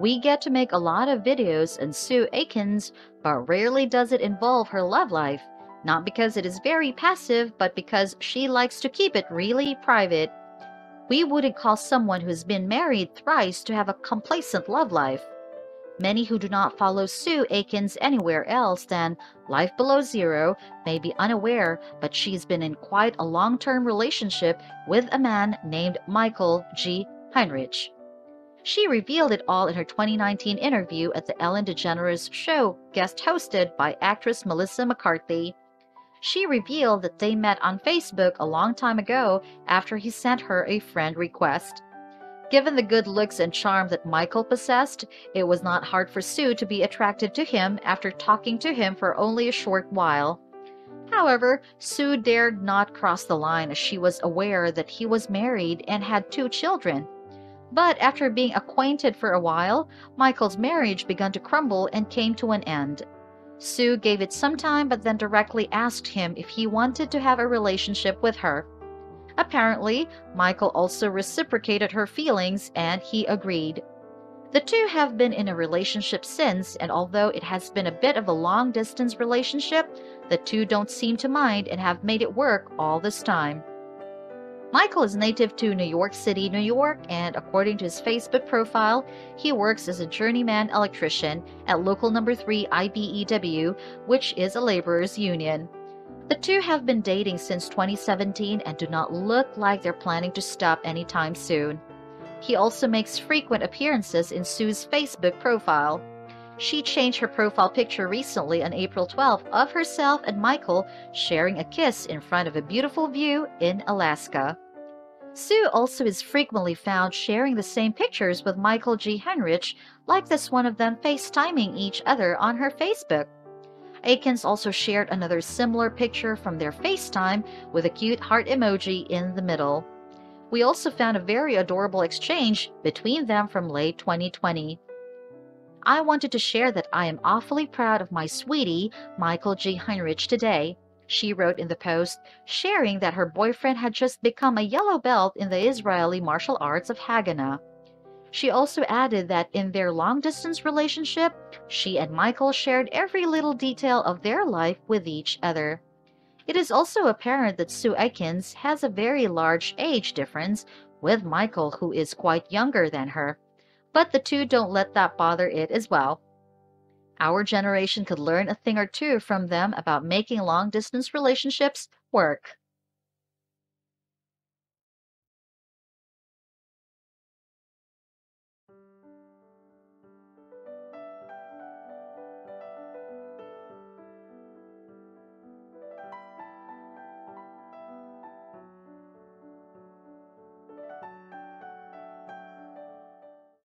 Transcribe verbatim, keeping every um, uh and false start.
We get to make a lot of videos and sue Aikens, but rarely does it involve her love life. Not because it is very passive, but because she likes to keep it really private. We wouldn't call someone who's been married thrice to have a complacent love life. Many who do not follow Sue Aikens anywhere else than Life Below Zero may be unaware, but she's been in quite a long-term relationship with a man named Michael G. Heinrich. She revealed it all in her twenty nineteen interview at the Ellen DeGeneres show, guest hosted by actress Melissa McCarthy. She revealed that they met on Facebook a long time ago after he sent her a friend request. Given the good looks and charm that Michael possessed, it was not hard for Sue to be attracted to him after talking to him for only a short while. However, Sue dared not cross the line as she was aware that he was married and had two children. But after being acquainted for a while, Michael's marriage began to crumble and came to an end. Sue gave it some time but then directly asked him if he wanted to have a relationship with her. Apparently, Michael also reciprocated her feelings and he agreed. The two have been in a relationship since, and although it has been a bit of a long-distance relationship, the two don't seem to mind and have made it work all this time. Michael is native to New York City, New York, and according to his Facebook profile, he works as a journeyman electrician at local number three I B E W, which is a laborers' union. The two have been dating since twenty seventeen and do not look like they're planning to stop anytime soon. He also makes frequent appearances in Sue's Facebook profile. She changed her profile picture recently on April twelfth of herself and Michael sharing a kiss in front of a beautiful view in Alaska. Sue also is frequently found sharing the same pictures with Michael G. Heinrich, like this one of them FaceTiming each other on her Facebook. Aikens also shared another similar picture from their FaceTime with a cute heart emoji in the middle. We also found a very adorable exchange between them from late twenty twenty. I wanted to share that I am awfully proud of my sweetie, Michael G. Heinrich, today, she wrote in the post, sharing that her boyfriend had just become a yellow belt in the Israeli martial arts of Haganah. She also added that in their long-distance relationship, she and Michael shared every little detail of their life with each other. It is also apparent that Sue Aikens has a very large age difference with Michael, who is quite younger than her. But the two don't let that bother it as well. Our generation could learn a thing or two from them about making long-distance relationships work.